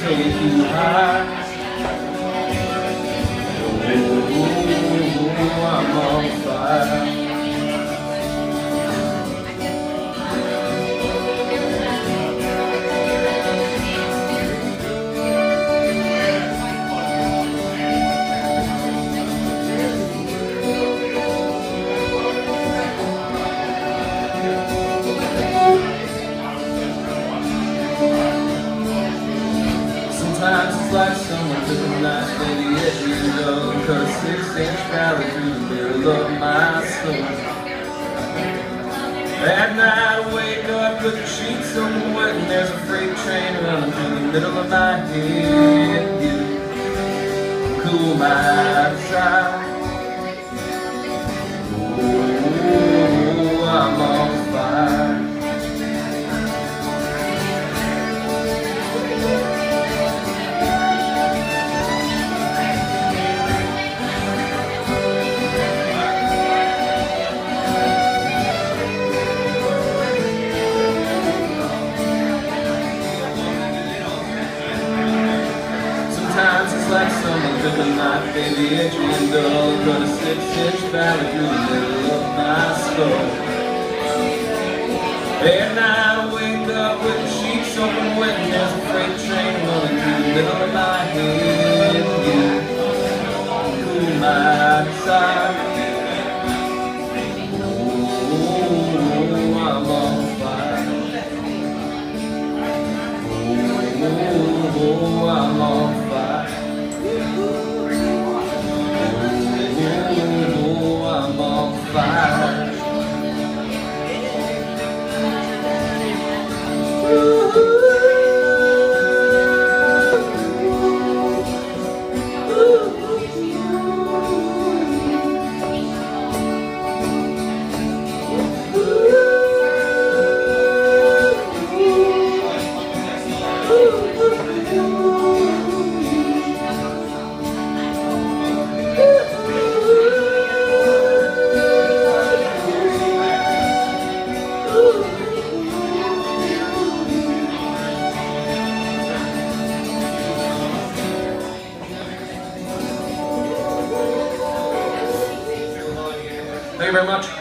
take you high. Oh, I'm on fire. Sometimes it's like someone took a knife and the edge of the gun, cut a 6-inch valley through the middle of my soul. At night I wake up, put the sheets on the wet, and there's a freight train running through the middle of my head. You cool my outside. Oh, I'm on fire. Sometimes it's like someone took a knife, baby, edgy and dull, cut a 6-inch valley through the middle of my skull. At night I wake up with the sheets soaking wet, and there's a freight train running through the middle of my head. You cool my outside. Oh, I'm on fire. Oh, I'm on fire. I'm on fire. Thank you very much.